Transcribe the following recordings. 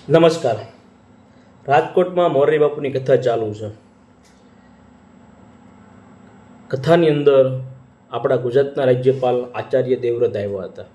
નમસ્કાર. રાજકોટમાં મોરારી બાપુની કથા ચાલુ છે. કથાની અંદર આપણા ગુજરાતના રાજ્યપાલ આચાર્ય દેવવ્રત આવ્યા હતા.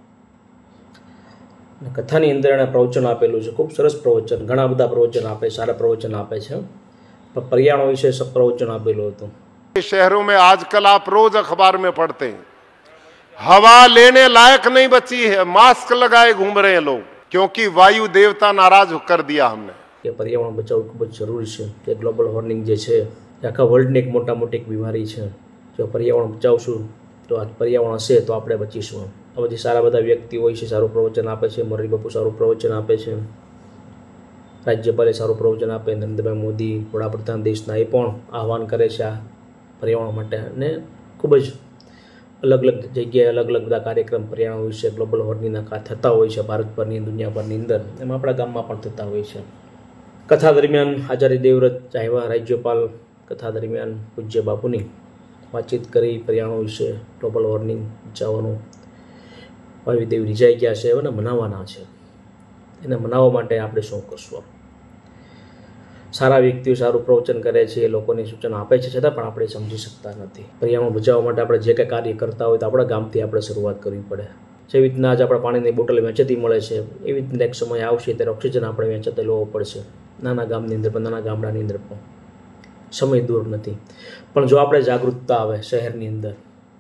કથાની અંદર એણે પ્રવચન આપેલું છે. ખૂબ સરસ પ્રવચન, ઘણા બધા પ્રવચન આપે, સારા પ્રવચન આપે છે. પણ પર્યાવરણ વિશે સબ પ્રવચન આપેલું હતું. शहरों में आजकल आप रोज अखबार में पढ़ते हैं, हवा लेने लायक नहीं बची है, मास्क लगाए घूम रहे हैं लोग, क्योंकि वायु देवता नाराज कर दिया हमने. કે પર્યાવરણ બચાવવું ખૂબ જ જરૂરી છે. કે ગ્લોબલ વોર્મિંગ જે છે એ આખા વર્લ્ડની એક મોટી બીમારી છે. જો પર્યાવરણ બચાવશું તો આ પર્યાવરણ હશે તો આપણે બચીશું. આ બધી સારા બધા વ્યક્તિ હોય છે, સારું પ્રવચન આપે છે. મોરારી બાપુ સારું પ્રવચન આપે છે, રાજ્યપાલે સારું પ્રવચન આપે. નરેન્દ્રભાઈ મોદી વડાપ્રધાન દેશના એ પણ આહવાન કરે છે આ પર્યાવરણ માટે. અને ખૂબ જ અલગ અલગ જગ્યાએ અલગ અલગ બધા કાર્યક્રમ પર્યાવરણ વિશે, ગ્લોબલ વોર્મિંગના થતા હોય છે ભારતભરની, દુનિયાભરની અંદર. એમાં આપણા ગામમાં પણ થતા હોય છે. કથા દરમિયાન આચાર્ય દેવવ્રત આવ્યા, રાજ્યપાલ કથા દરમિયાન પૂજ્ય બાપુની વાતચીત કરી પર્યાવરણ વિશે, ગ્લોબલ વોર્મિંગ બચાવવાનું. વાયુદેવ રીઝાઈ ગયા છે, એને મનાવવાના છે. એને મનાવવા માટે આપણે શું કરશું? સારા વ્યક્તિઓ સારું પ્રવચન કરે છે, લોકોને સૂચન આપે છે, છતાં પણ આપણે સમજી શકતા નથી. પર્યાવરણ બચાવવા માટે આપણે જે કંઈ કાર્ય કરતા હોય તો આપણા ગામથી આપણે શરૂઆત કરવી પડે. જેવી રીતના આજે આપણે પાણીની બોટલ વેચાતી મળે છે, એવી રીતના એક સમય આવશે ત્યારે ઓક્સિજન આપણે વેચાતા લેવો પડશે. નાના ગામની અંદર પણ, નાના ગામડાની અંદર પણ. સમય દૂર નથી. પણ જો આપણે જાગૃતતા આવે શહેરની અંદર,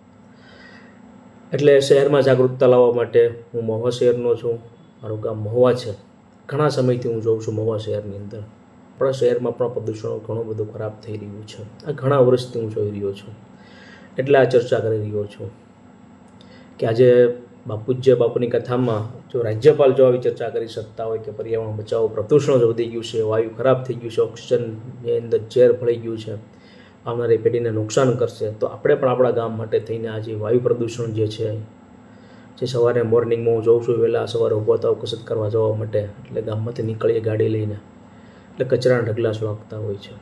એટલે શહેરમાં જાગૃતતા લાવવા માટે હું મહુવા શહેરનો છું. મારું ગામ મહુવા છે. ઘણા સમયથી હું જોઉં છું મહુવા શહેરની અંદર આપણા શહેરમાં પણ પ્રદૂષણ ઘણું બધું ખરાબ થઈ રહ્યું છે. આ ઘણા વર્ષથી હું જોઈ રહ્યો છું. એટલે આ ચર્ચા કરી રહ્યો છું કે આજે પૂજ્ય બાપુની કથામાં જો રાજ્યપાલ જો આવી ચર્ચા કરી શકતા હોય કે પર્યાવરણ બચાવો, પ્રદૂષણ વધી ગયું છે, વાયુ ખરાબ થઈ ગયું છે, ઓક્સિજનની અંદર ઝેર ભળી ગયું છે, આવનારી પેઢીને નુકસાન કરશે, તો આપણે પણ આપણા ગામ માટે થઈને આજે વાયુ પ્રદૂષણ જે છે, જે સવારે મોર્નિંગમાં હું જોઉં છું, વહેલા સવારે ઊભો થાવ કસરત કરવા જવા માટે, એટલે ગામમાંથી નીકળીએ ગાડી લઈને, એટલે કચરાના ઢગલા સળગતા હોય છે.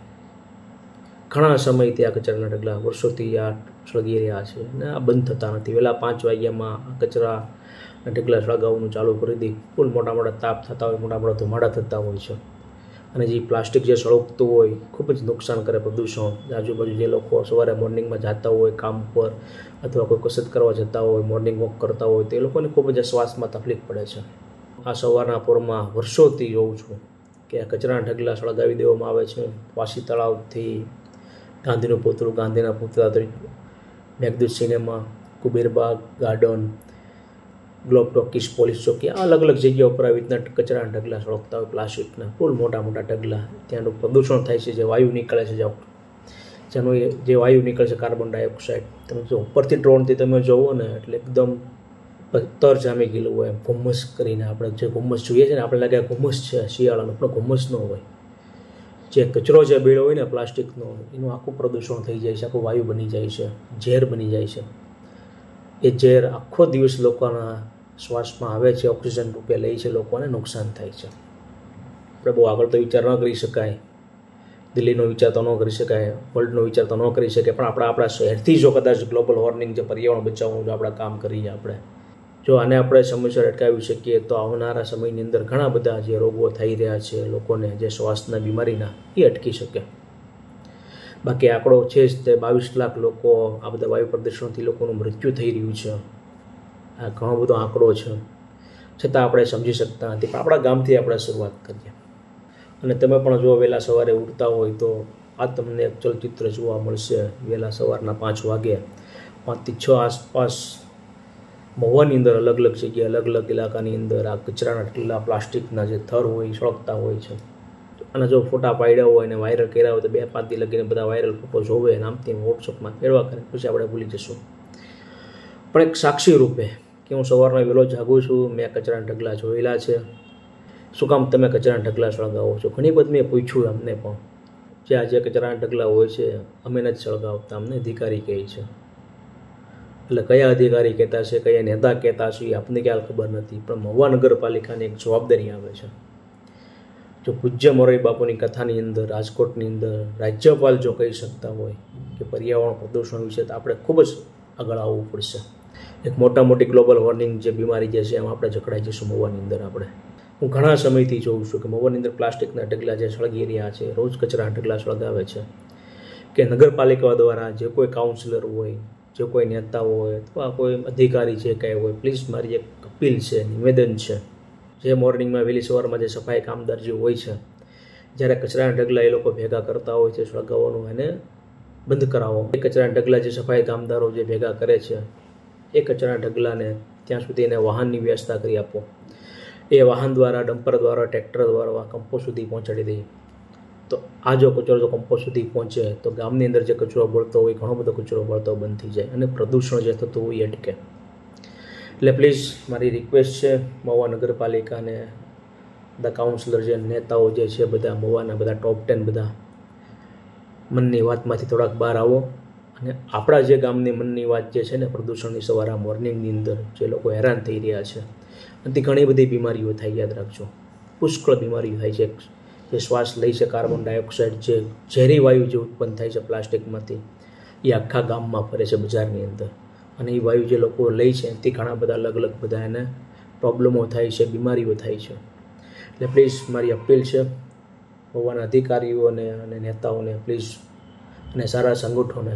ઘણા સમયથી આ કચરાના ઢગલા, વર્ષોથી આ સળગી રહ્યા છે અને આ બંધ થતા નથી. વહેલા 5 વાગ્યામાં આ કચરાના ઢગલા સળગાવવાનું ચાલુ કરી દે, ફૂલ મોટા તાપ થતા હોય, મોટા ધુમાડા થતા હોય છે. અને જે પ્લાસ્ટિક જે સળગતું હોય ખૂબ જ નુકસાન કરે પ્રદૂષણ. આજુબાજુ જે લોકો સવારે મોર્નિંગમાં જતા હોય કામ પર, અથવા કોઈ કસરત કરવા જતા હોય, મોર્નિંગ વોક કરતા હોય, તો એ લોકોને ખૂબ જ શ્વાસમાં તકલીફ પડે છે. આ સવારના પોરમાં વર્ષોથી જોઉં છું કે આ કચરાના ઢગલા સળગાવી દેવામાં આવે છે. વાસી તળાવથી ગાંધીનું પુતળું, ગાંધીના પુતળા, Meghdoot cinema, Kuberbag garden, globe talkies, police ચોકી, આ અલગ અલગ જગ્યા ઉપર આવી રીતના કચરાના ઢગલા સળગતા હોય, પ્લાસ્ટિકના ફૂલ મોટા ઢગલા. ત્યાંનું પ્રદૂષણ થાય છે, જે વાયુ નીકળે છે, જેનું જે વાયુ નીકળે છે કાર્બન ડાયોક્સાઇડ. તમે જો ઉપરથી ડ્રોનથી તમે જોવો ને, એટલે એકદમ તર જામી ગયેલું હોય, એમ ઘુમ્મસ કરીને. આપણે જે ઘુમ્મસ જોઈએ છે ને, આપણે લાગે ઘુમ્મસ છે શિયાળાનો, પણ ઘુમ્મસ ન હોય. જે કચરો જે બેળો હોય ને પ્લાસ્ટિકનો, એનું આખું પ્રદૂષણ થઈ જાય છે, આખું વાયુ બની જાય છે, ઝેર બની જાય છે. એ ઝેર આખો દિવસ લોકોના શ્વાસમાં આવે છે, ઓક્સિજન રૂપે લે છે, લોકોને નુકસાન થાય છે. આપણે બહુ આગળ તો વિચાર ન કરી શકાય, દિલ્હીનો વિચાર તો ન કરી શકાય, વર્લ્ડનો વિચાર તો ન કરી શકાય, પણ આપણા શહેરથી જો કદાચ ગ્લોબલ વોર્મિંગ, જે પર્યાવરણ બચાવવાનું જો આપણે કામ કરીએ, જો આને આપણે સમયસર અટકાવી શકીએ, તો આવનારા સમયની અંદર ઘણા બધા જે રોગો થઈ રહ્યા છે લોકોને, જે શ્વાસના બીમારીના, એ અટકી શકે. બાકી આંકડો છે જ તે 22 લાખ લોકો આ બધા વાયુ પ્રદૂષણથી લોકોનું મૃત્યુ થઈ રહ્યું છે. આ ઘણો બધો આંકડો છે, છતાં આપણે સમજી શકતા નથી. પણ આપણા ગામથી આપણે શરૂઆત કરીએ. અને તમે પણ જો વહેલા સવારે ઉઠતા હોય તો આ તમને એક ચલચિત્ર જોવા મળશે. વહેલા સવારના 5 વાગે, 5 થી 6 આસપાસ મહુવાની અંદર અલગ અલગ જગ્યાએ, અલગ અલગ ઇલાકાની અંદર આ કચરાના ઢગલા, પ્લાસ્ટિકના જે થર હોય સળગતા હોય છે. અને જો ફોટા પાડ્યા હોય અને વાયરલ કર્યા હોય તો 2-5 દી લગીને બધા વાયરલ ફોટો જોવે, નામથી વોટ્સઅપમાં ફેરવા કરે, પછી આપણે ભૂલી જશું. પણ એક સાક્ષી રૂપે કે હું સવારના વહેલો જાગું છું, મેં કચરાના ઢગલા જોયેલા છે. શું કામ તમે કચરાના ઢગલા સળગાવો છો? ઘણી બધી મેં પૂછ્યું અમને, પણ જે કચરાના ઢગલા હોય છે અમે નથી સળગાવતા, અમને અધિકારી કહે છે. એટલે કયા અધિકારી કહેતા છે, કયા નેતા કહેતા છે, એ આપણને ખ્યાલ ખબર નથી. પણ મહુવા નગરપાલિકાની એક જવાબદારી આવે છે. જો પૂજ્ય મોરારી બાપુની કથાની અંદર, રાજકોટની અંદર રાજ્યપાલ જો કહી શકતા હોય કે પર્યાવરણ પ્રદૂષણ વિશે, તો આપણે ખૂબ જ આગળ આવવું પડશે. એક મોટી ગ્લોબલ વોર્મિંગ જે બીમારી જે છે એમાં આપણે જકડાઈ જઈશું મહુવાની અંદર. આપણે હું ઘણા સમયથી જોઉં છું કે મહુવાની અંદર પ્લાસ્ટિકના ઢગલા જે સળગી રહ્યા છે, રોજ કચરાના ઢગલા સળગાવે છે, કે નગરપાલિકા દ્વારા જે કોઈ કાઉન્સિલર હોય, જે કોઈ નેતા હોય અથવા કોઈ અધિકારી જે કાંઈ હોય, પ્લીઝ મારી એક અપીલ છે, નિવેદન છે, જે મોર્નિંગમાં વહેલી સવારમાં જે સફાઈ કામદાર જે હોય છે, જ્યારે કચરાના ઢગલા એ લોકો ભેગા કરતા હોય છે સળગાવવાનું, એને બંધ કરાવો. એ કચરાના ઢગલા જે સફાઈ કામદારો જે ભેગા કરે છે, એ કચરાના ઢગલાને ત્યાં સુધી એને વાહનની વ્યવસ્થા કરી આપો. એ વાહન દ્વારા, ડમ્પર દ્વારા, ટ્રેક્ટર દ્વારા કમ્પોસ્ટ સુધી પહોંચાડી દઈએ. તો આ જો કચરો જો કમ્પોસ્ટ સુધી પહોંચે તો ગામની અંદર જે કચરો બળતો હોય, ઘણો બધો કચરો બળતો બંધ થઈ જાય અને પ્રદૂષણ જે થતું હોય એ અટકે. એટલે પ્લીઝ મારી રિક્વેસ્ટ છે મહુવા નગરપાલિકાને, બધા કાઉન્સિલર જે નેતાઓ જે છે, બધા મહુવાના બધા ટોપ 10 બધા મનની વાતમાંથી થોડાક બહાર આવો અને આપણા જે ગામની મનની વાત જે છે ને, પ્રદૂષણની સવારે મોર્નિંગની અંદર જે લોકો હેરાન થઈ રહ્યા છે, અને ઘણી બધી બીમારીઓ થાય, યાદ રાખજો, પુષ્કળ બીમારીઓ થાય છે. જે શ્વાસ લે છે, કાર્બન ડાયોક્સાઇડ જે ઝેરી વાયુ જે ઉત્પન્ન થાય છે પ્લાસ્ટિકમાંથી, એ આખા ગામમાં ફરે છે, બજારની અંદર, અને એ વાયુ જે લોકો લે છે એનાથી ઘણા બધા અલગ અલગ બધા એને પ્રોબ્લેમો થાય છે, બીમારીઓ થાય છે. એટલે પ્લીઝ મારી અપીલ છે મહુવાના અધિકારીઓને અને નેતાઓને, પ્લીઝ, અને સારા સંગઠનોને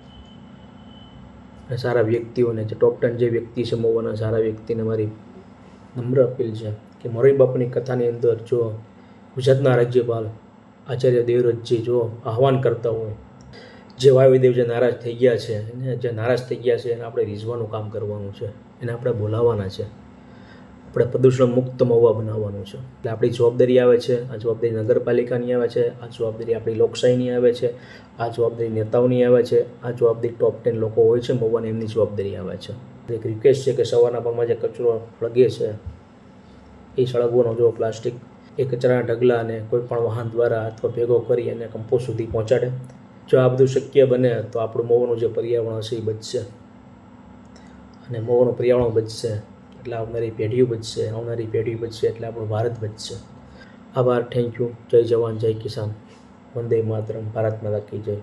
અને સારા વ્યક્તિઓને, જે ટોપ 10 જે વ્યક્તિ છે મહુવાના સારા વ્યક્તિને મારી નમ્ર અપીલ છે કે મોરારી બાપુની કથાની અંદર જો ગુજરાતના રાજ્યપાલ આચાર્ય દેવવ્રતજી જો આહવાન કરતા હોય, જે વાયુદેવ જે નારાજ થઈ ગયા છે, જે નારાજ થઈ ગયા છે એને આપણે રીઝવાનું કામ કરવાનું છે, એને આપણે બોલાવવાના છે, આપણે પ્રદૂષણ મુક્ત મહુવા બનાવવાનું છે. એટલે આપણી જવાબદારી આવે છે, આ જવાબદારી નગરપાલિકાની આવે છે, આ જવાબદારી આપણી લોકશાહીની આવે છે, આ જવાબદારી નેતાઓની આવે છે, આ જવાબદારી ટોપ 10 લોકો હોય છે મહુવાની, એમની જવાબદારી આવે છે. એક રિક્વેસ્ટ છે કે સવારના પરમાં જે કચરો સળગે છે એ સળગવાનો જો પ્લાસ્ટિક એ કચરાના ઢગલાને કોઈ પણ વાહન દ્વારા અથવા ભેગો કરી અને કમ્પોસ્ટ સુધી પહોંચાડે. જો આ બધું શક્ય બને તો આપણું મહુવાનું જે પર્યાવરણ હશે એ બચશે, અને મહુવાનું પર્યાવરણ બચશે એટલે આવનારી પેઢીઓ બચશે, આવનારી પેઢી બચશે એટલે આપણું ભારત બચશે. આભાર, થેન્ક યુ. જય જવાન, જય કિસાન, વંદે માતરમ, ભારત માતા કી જય.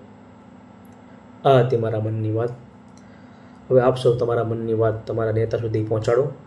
આ હતી મારા મનની વાત. હવે આપ સૌ તમારા મનની વાત તમારા નેતા સુધી પહોંચાડો.